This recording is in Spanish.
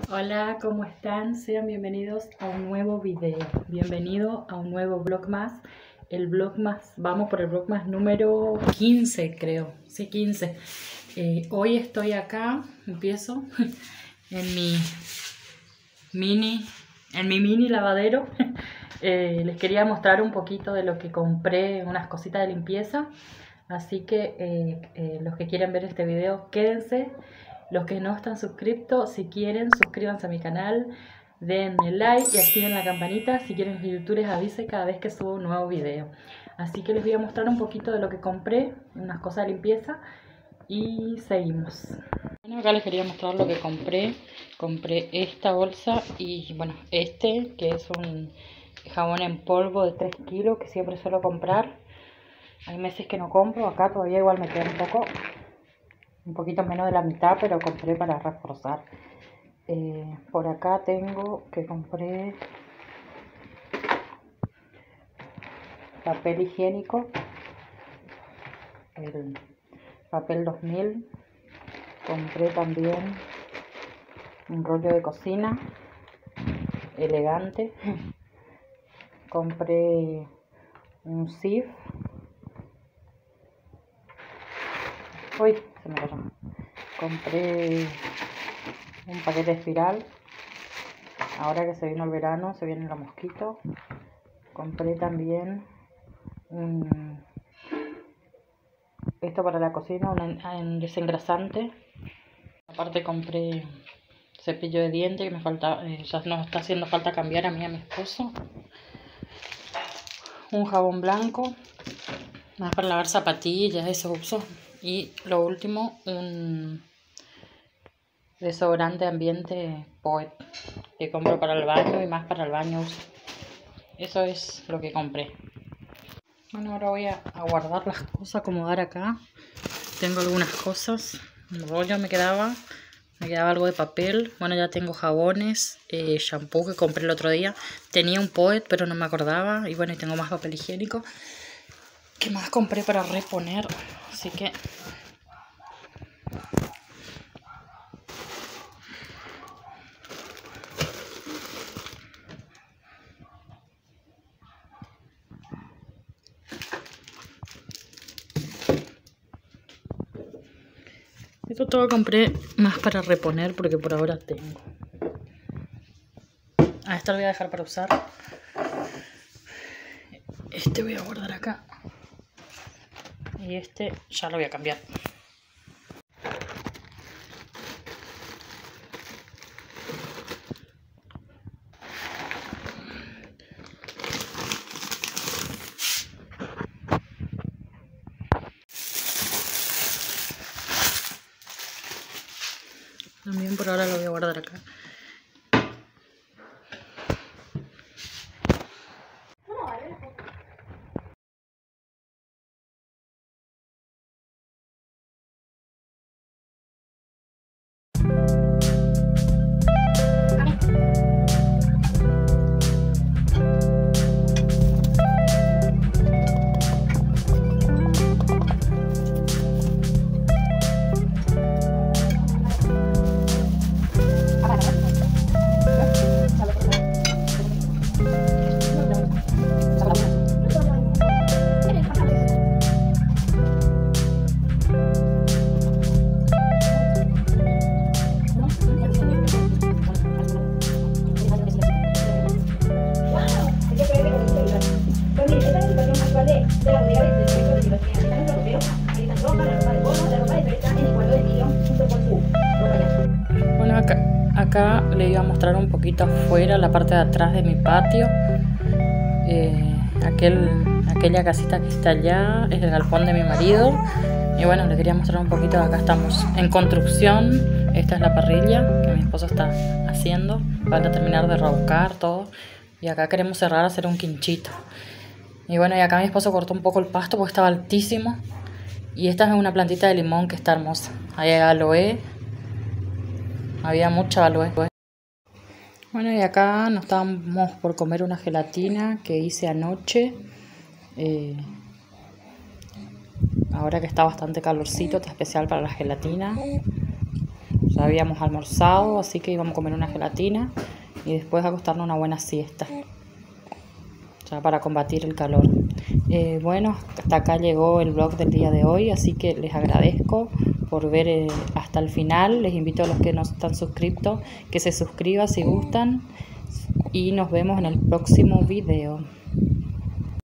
Hola, ¿cómo están? Sean bienvenidos a un nuevo video. Bienvenido a un nuevo vlogmas. El vlogmas, vamos por el vlogmas número 15, creo. Sí, 15. Hoy estoy acá, empiezo en mi mini lavadero. Les quería mostrar un poquito de lo que compré, unas cositas de limpieza. Así que los que quieren ver este video, quédense. Los que no están suscritos, si quieren, suscríbanse a mi canal, denme like y activen la campanita si quieren que YouTube les avise cada vez que subo un nuevo video. Así que les voy a mostrar un poquito de lo que compré, unas cosas de limpieza y seguimos. Bueno, acá les quería mostrar lo que compré. Compré esta bolsa y bueno, que es un jabón en polvo de 3 kilos que siempre suelo comprar. Hay meses que no compro, acá todavía igual me queda un poquito menos de la mitad, pero compré para reforzar. Por acá tengo que compré papel higiénico, el papel 2000. Compré también un rollo de cocina elegante. Compré un sif. Uy, se me cayó. Compré un paquete de espiral. Ahora que se vino el verano, se vienen los mosquitos. Compré también esto para la cocina, un desengrasante. Aparte compré cepillo de dientes que me falta, ya nos está haciendo falta cambiar a mí y a mi esposo. Un jabón blanco, más para lavar zapatillas, eso uso. Y lo último, un desodorante ambiente Poet que compro para el baño y más para el baño uso. Eso es lo que compré. Bueno, ahora voy a guardar las cosas, acomodar acá. Tengo algunas cosas. Un rollo me quedaba algo de papel. Bueno, ya tengo jabones, shampoo que compré el otro día. Tenía un Poet, pero no me acordaba. Y bueno, y tengo más papel higiénico. ¿Qué más compré para reponer? Así que esto todo compré más para reponer porque por ahora tengo. Esta lo voy a dejar para usar. Este voy a guardar acá. Y este ya lo voy a cambiar. También por ahora lo voy a guardar acá. Bueno, acá le iba a mostrar un poquito afuera, la parte de atrás de mi patio. Aquella casita que está allá es el galpón de mi marido. Y bueno, les quería mostrar un poquito. Acá estamos en construcción. Esta es la parrilla que mi esposo está haciendo. Van a terminar de revocar todo. Y acá queremos cerrar, hacer un quinchito. Y bueno, y acá mi esposo cortó un poco el pasto porque estaba altísimo. Y esta es una plantita de limón que está hermosa. Hay aloe. Había mucha aloe. Bueno, y acá nos estábamos por comer una gelatina que hice anoche. Ahora que está bastante calorcito, está especial para la gelatina. Ya habíamos almorzado, así que íbamos a comer una gelatina y después acostarnos una buena siesta, ya para combatir el calor. Bueno, hasta acá llegó el vlog del día de hoy, así que les agradezco por ver hasta el final. Les invito a los que no están suscritos que se suscriban si gustan y nos vemos en el próximo video.